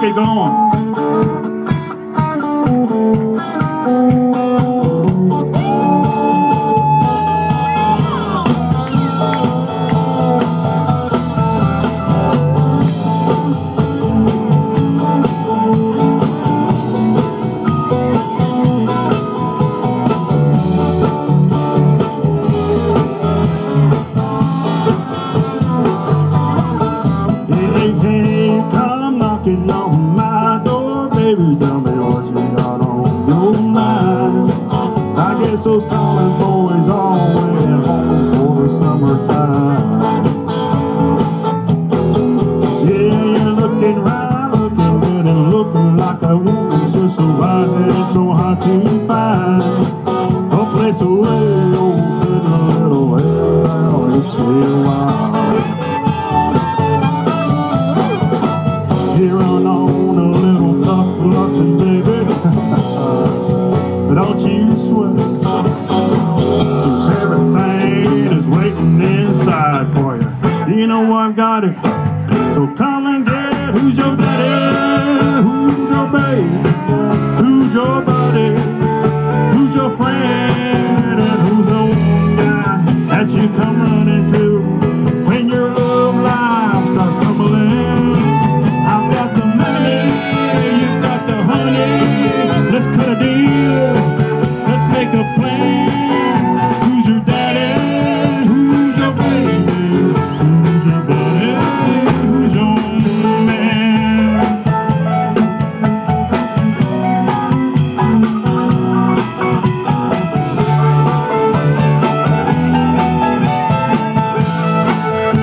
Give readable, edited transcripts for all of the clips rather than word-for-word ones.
me going. On my door, baby, tell me what you got on your mind. I guess those college boys all went home for the summertime. Yeah, you're looking right, looking good, and looking like a woman just so wise and it's so hard to find a place away over in a little way, it's still wild. Here on a little tough loving, baby. Don't you sweat, 'cause everything is waiting inside for you. You know I've got it, so come and get it. Who's your daddy? Who's your babe? Who's your buddy? Who's your friend? And who's the one guy that you come running to when your love life starts tumbling? I've got the money, you've got the honey. Let's cut a deal, let's make a plan. Who's your daddy? Who's your baby? Who's your buddy? Who's your man?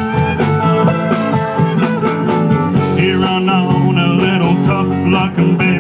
Here on a little tough looking baby.